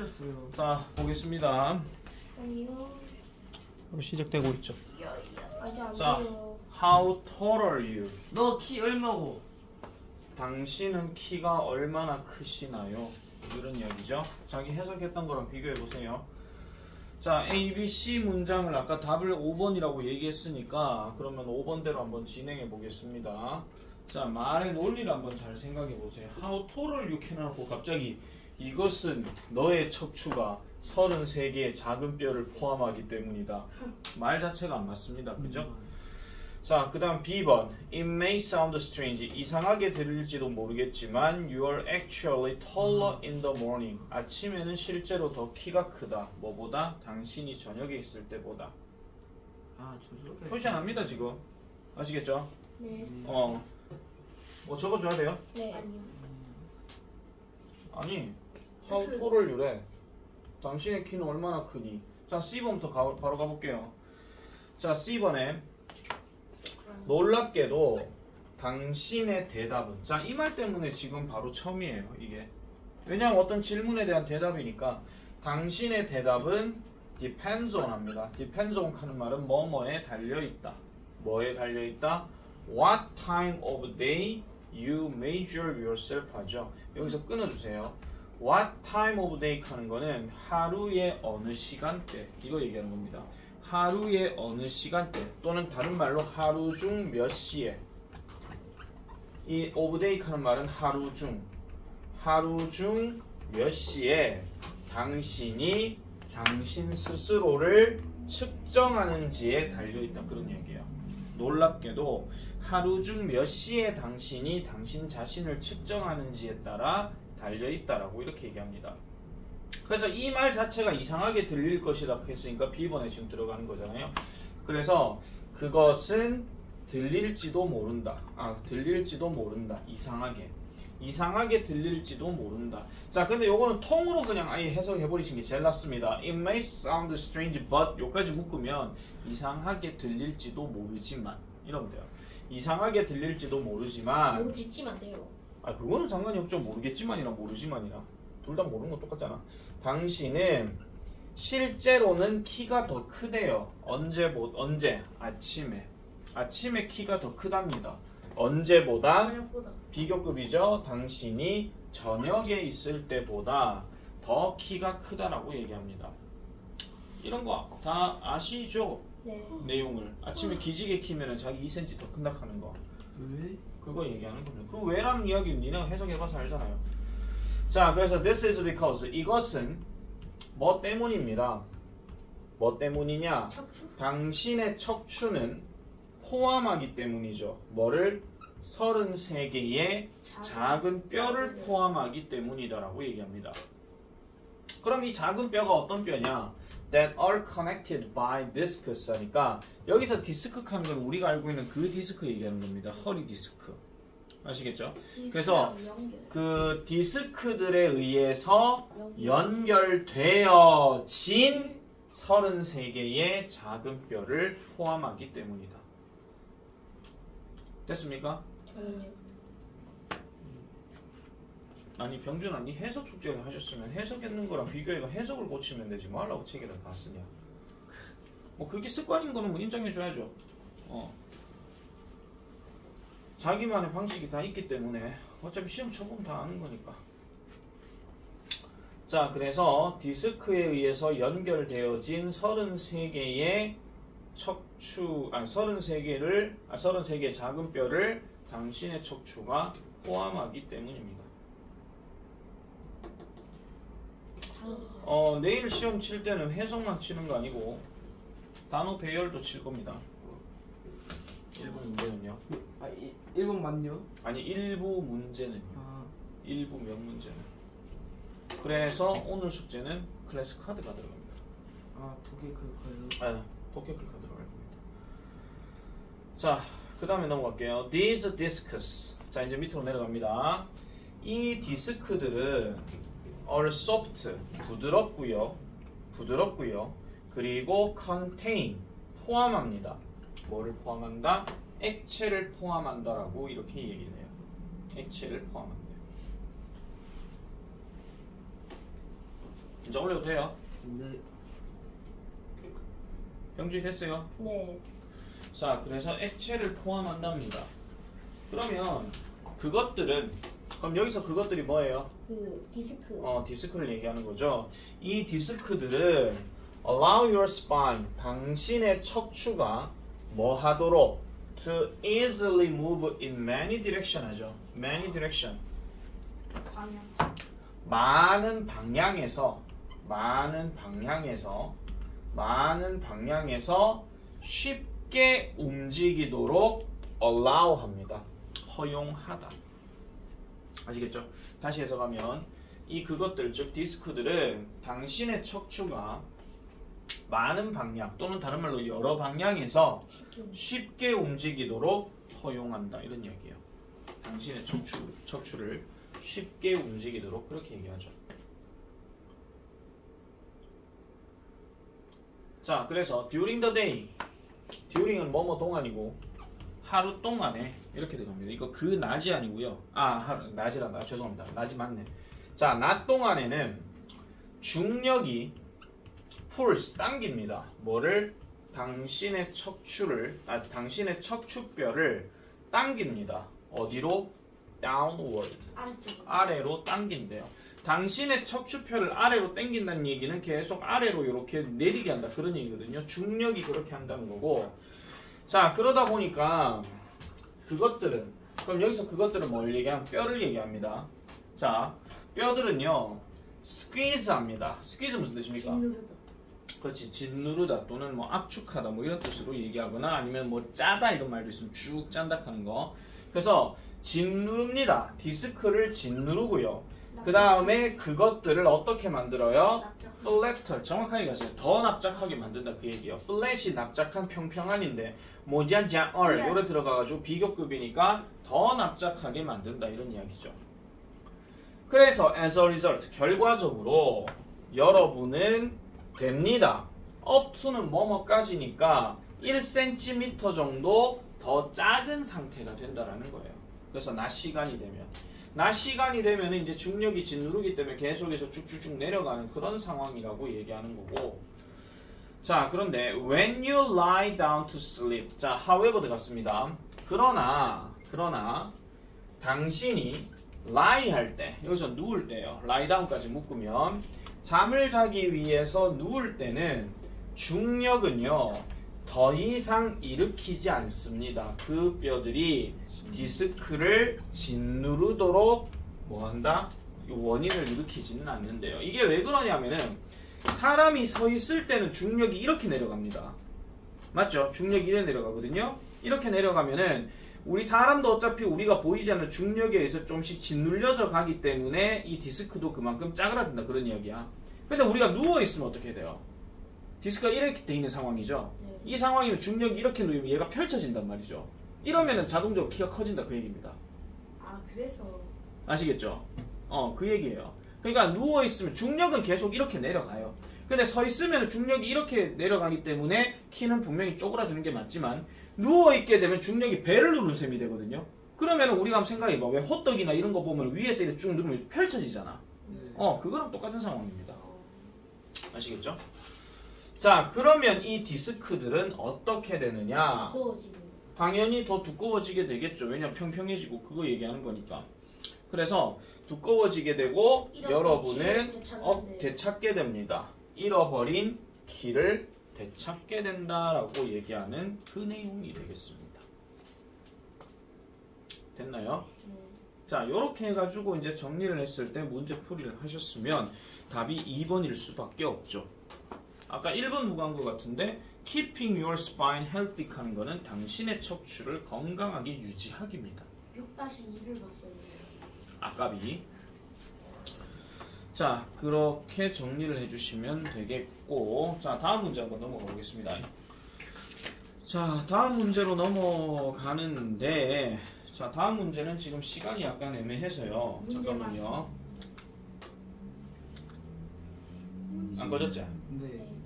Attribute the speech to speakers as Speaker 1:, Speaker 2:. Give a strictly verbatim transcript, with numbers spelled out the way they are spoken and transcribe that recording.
Speaker 1: 틀렸어요.
Speaker 2: 자, 보겠습니다.
Speaker 3: 아니요.
Speaker 2: 시작되고 있죠.
Speaker 3: 아직 안
Speaker 2: 자,
Speaker 3: 보여.
Speaker 2: How tall are you?
Speaker 1: 너 키 얼마고?
Speaker 2: 당신은 키가 얼마나 크시나요? 이런 이야기죠. 자기 해석했던 거랑 비교해 보세요. 자, A, B, C 문장을 아까 답을 오 번이라고 얘기했으니까 그러면 오 번대로 한번 진행해 보겠습니다. 자, 말의 논리를 한번 잘 생각해 보세요. How tall을 이렇게 해놓고 갑자기 이것은 너의 척추가 서른세 개의 작은 뼈를 포함하기 때문이다. 말 자체가 안 맞습니다. 그죠? 자, 그 다음 비 번. It may sound strange. 이상하게 들릴지도 모르겠지만 You are actually taller in the morning. 아침에는 실제로 더 키가 크다. 뭐보다? 당신이 저녁에 있을 때보다.
Speaker 1: 아, 저 저렇게
Speaker 2: 표시 안 합니다 지금. 아시겠죠?
Speaker 3: 네.
Speaker 2: 어. 뭐 적어줘야 돼요?
Speaker 3: 네. 아니요.
Speaker 2: 아니. How tall을 유래. 당신의 키는 얼마나 크니? 자, C 번부터 가, 바로 가볼게요. 자, C 번에 놀랍게도 당신의 대답은, 자, 이 말 때문에 지금 바로 처음이에요 이게. 왜냐하면 어떤 질문에 대한 대답이니까. 당신의 대답은 depends on 합니다. depends on 하는 말은 뭐뭐에 달려있다. 뭐에 달려있다? What time of day you measure yourself 하죠. 여기서 끊어주세요. What time of day 하는 거는 하루의 어느 시간대, 이거 얘기하는 겁니다. 하루의 어느 시간대, 또는 다른 말로 하루 중 몇 시에. 이 of day 하는 말은 하루 중, 하루 중 몇 시에 당신이 당신 스스로를 측정하는지에 달려있다. 그런 얘기예요. 놀랍게도 하루 중 몇 시에 당신이 당신 자신을 측정하는지에 따라 달려있다라고 이렇게 얘기합니다. 그래서 이 말 자체가 이상하게 들릴 것이다 했으니까 비 번에 지금 들어가는 거잖아요. 그래서 그것은 들릴지도 모른다. 아, 들릴지도 모른다. 이상하게. 이상하게 들릴지도 모른다. 자, 근데 요거는 통으로 그냥 아예 해석해 버리신 게 제일 낫습니다. It may sound strange, but 요까지 묶으면 이상하게 들릴지도 모르지만 이러면 돼요. 이상하게 들릴지도 모르지만
Speaker 3: 모르겠지만 돼요.
Speaker 2: 아, 그거는 상관이 없죠. 모르겠지만이나 모르지만이나 둘 다 모르는 거 똑같잖아. 당신은 실제로는 키가 더 크대요. 언제 뭐 언제? 아침에. 아침에 키가 더 크답니다. 언제보다?
Speaker 3: 저녁보다.
Speaker 2: 비교급이죠. 당신이 저녁에 있을 때보다 더 키가 크다라고 얘기합니다. 이런 거 다 아시죠?
Speaker 3: 네.
Speaker 2: 내용을. 아침에 기지개 키면은 자기 이 센티미터 더 큰다 하는 거.
Speaker 1: 왜?
Speaker 2: 그거 얘기하는 겁니다. 그 왜라는 이야기는 니네가 해석해봐서 알잖아요. 자, 그래서 this is because, 이것은 뭐 때문입니다. 뭐 때문이냐?
Speaker 3: 척추.
Speaker 2: 당신의 척추는 포함하기 때문이죠. 뭐를? 서른세 개의 작은 뼈를 포함하기 때문이다라고 얘기합니다. 그럼 이 작은 뼈가 어떤 뼈냐? That are connected by discs 하니까 여기서 디스크 하는 건 우리가 알고 있는 그 디스크 얘기하는 겁니다. 허리 디스크. 아시겠죠? 그래서 그 디스크들에 의해서 연결되어진 서른세 개의 작은 뼈를 포함하기 때문이다. 됐습니까? 아니, 병준아, 니 해석 숙제를 하셨으면 해석했는 거랑 비교해서 해석을 고치면 되지 뭐 하려고 책에다 다 쓰냐. 뭐 그게 습관인 거는 뭐 인정해줘야죠. 어. 자기만의 방식이 다 있기 때문에 어차피 시험 쳐보면 다 아는 거니까. 자, 그래서 디스크에 의해서 연결되어진 서른세 개의 척추, 아니 서른세 개를, 아 서른세 개의 작은 뼈를 당신의 척추가 포함하기 때문입니다. 어, 내일 시험 칠 때는 해석만 치는 거 아니고 단어 배열도 칠 겁니다. 일부 문제는요.
Speaker 1: 아, 일 번 맞요?
Speaker 2: 아니, 일부 문제는요.
Speaker 1: 아,
Speaker 2: 일부 몇 문제는. 그래서 오늘 숙제는 클래스 카드가 들어갑니다.
Speaker 1: 아, 독일 그거요?
Speaker 2: 아, 독해클 카드 들어갈 겁니다. 자, 그 다음에 넘어갈게요. These discs. 자, 이제 밑으로 내려갑니다. 이 디스크들은 are soft, 부드럽고요. 부드럽고요. 그리고 contain, 포함합니다. 뭐를 포함한다? 액체를 포함한다라고 이렇게 얘기를 해요. 액체를 포함한대요. 이제 올려도 돼요?
Speaker 1: 네.
Speaker 2: 병준이 됐어요?
Speaker 3: 네.
Speaker 2: 자, 그래서 액체를 포함한답니다. 그러면 그것들은 그럼 여기서 그것들이 뭐예요?
Speaker 3: 그 디스크.
Speaker 2: 어, 디스크를 얘기하는 거죠. 이 디스크들은 allow your spine, 당신의 척추가 뭐 하도록 to easily move in many direction 하죠. many direction.
Speaker 3: 방향.
Speaker 2: 많은 방향에서 많은 방향에서 많은 방향에서 쉽게 움직이도록 allow 합니다. 허용하다. 아시겠죠? 다시 해석하면 이 그것들 즉 디스크들은 당신의 척추가 많은 방향 또는 다른 말로 여러 방향에서
Speaker 3: 쉽게.
Speaker 2: 쉽게 움직이도록 허용한다 이런 얘기예요. 당신의 척추, 척추를 쉽게 움직이도록 그렇게 얘기하죠. 자, 그래서 during the day, during은 뭐뭐 동안이고 하루 동안에 이렇게 들어갑니다. 이거 그 낮이 아니고요. 아, 하루, 낮이란다. 죄송합니다. 낮이 맞네. 자, 낮 동안에는 중력이 pulls, 당깁니다. 뭐를? 당신의 척추를, 아, 당신의 척추뼈를 당깁니다. 어디로? downward.
Speaker 3: 아래쪽.
Speaker 2: 아래로 당긴대요. 당신의 척추뼈를 아래로 당긴다는 얘기는 계속 아래로 이렇게 내리게 한다. 그런 얘기거든요. 중력이 그렇게 한다는 거고. 자, 그러다 보니까 그것들은, 그럼 여기서 그것들은 뭘 얘기하면 뼈를 얘기합니다. 자, 뼈들은요, squeeze 합니다. squeeze 무슨 뜻입니까?
Speaker 3: 짓누르다.
Speaker 2: 그렇지, 짓누르다 또는 뭐 압축하다 뭐 이런 뜻으로 얘기하거나 아니면 뭐 짜다 이런 말도 있으면 쭉 짠다 하는 거. 그래서 짓누릅니다. 디스크를 짓누르고요. 그 다음에 그것들을 어떻게 만들어요?
Speaker 3: 납작.
Speaker 2: 플래터, 정확하게 가세요. 더 납작하게 만든다 그 얘기예요. 플랫이 납작한 평평한인데 모자자얼
Speaker 3: 네.
Speaker 2: 요래 들어가가지고 비교급이니까 더 납작하게 만든다 이런 이야기죠. 그래서 as a result 결과적으로 여러분은 됩니다. up to는 뭐뭐까지니까 일 센티미터 정도 더 작은 상태가 된다라는 거예요. 그래서 낮 시간이 되면 낮 시간이 되면 이제 중력이 짓누르기 때문에 계속해서 쭉쭉쭉 내려가는 그런 상황이라고 얘기하는 거고. 자, 그런데 when you lie down to sleep. 자, however 들어갔습니다. 그러나 그러나 당신이 lie 할 때, 여기서 누울 때요. lie down까지 묶으면 잠을 자기 위해서 누울 때는 중력은요 더 이상 일으키지 않습니다. 그 뼈들이 디스크를 짓누르도록 뭐한다? 원인을 일으키지는 않는데요. 이게 왜 그러냐면은 사람이 서 있을 때는 중력이 이렇게 내려갑니다. 맞죠? 중력이 이렇게 내려가거든요. 이렇게 내려가면은 우리 사람도 어차피 우리가 보이지 않는 중력에 의해서 좀씩 짓눌려져 가기 때문에 이 디스크도 그만큼 짜그라든다 그런 이야기야. 근데 우리가 누워있으면 어떻게 돼요? 디스크가 이렇게 돼 있는 상황이죠.
Speaker 3: 네.
Speaker 2: 이 상황이면 중력이 이렇게 누르면 얘가 펼쳐진단 말이죠. 이러면은 자동적으로 키가 커진다 그 얘기입니다.
Speaker 3: 아, 그래서.
Speaker 2: 아시겠죠? 어, 그 얘기예요. 그러니까 누워있으면 중력은 계속 이렇게 내려가요. 근데 서 있으면 중력이 이렇게 내려가기 때문에 키는 분명히 쪼그라드는 게 맞지만 누워있게 되면 중력이 배를 누른 셈이 되거든요. 그러면 우리가 한번 생각해봐. 왜 호떡이나 이런 거 보면 위에서 이렇게 쭉 누르면 펼쳐지잖아.
Speaker 1: 네.
Speaker 2: 어, 그거랑 똑같은 상황입니다. 아시겠죠? 자, 그러면 이 디스크들은 어떻게 되느냐?
Speaker 3: 두꺼워지고.
Speaker 2: 당연히 더 두꺼워지게 되겠죠. 왜냐면 평평해지고 그거 얘기하는 거니까. 그래서 두꺼워지게 되고 여러분은
Speaker 3: 길을
Speaker 2: 어,
Speaker 3: 되찾는데.
Speaker 2: 되찾게 됩니다. 잃어버린 길을 되찾게 된다라고 얘기하는 그 내용이 되겠습니다. 됐나요?
Speaker 3: 네.
Speaker 2: 자, 이렇게 해가지고 이제 정리를 했을 때 문제 풀이를 하셨으면 답이 이 번일 수밖에 없죠. 아까 일 번 무관한 것 같은데 keeping your spine healthy 하는 거는 당신의 척추를 건강하게 유지하기입니다.
Speaker 3: 육 다시 이를 봤어요.
Speaker 2: 아까비. 자, 그렇게 정리를 해주시면 되겠고, 자, 다음 문제 한번 넘어가 보겠습니다. 자, 다음 문제로 넘어가는데, 자, 다음 문제는 지금 시간이 약간 애매해서요. 잠깐만요. 안 꺼졌지?
Speaker 1: 네.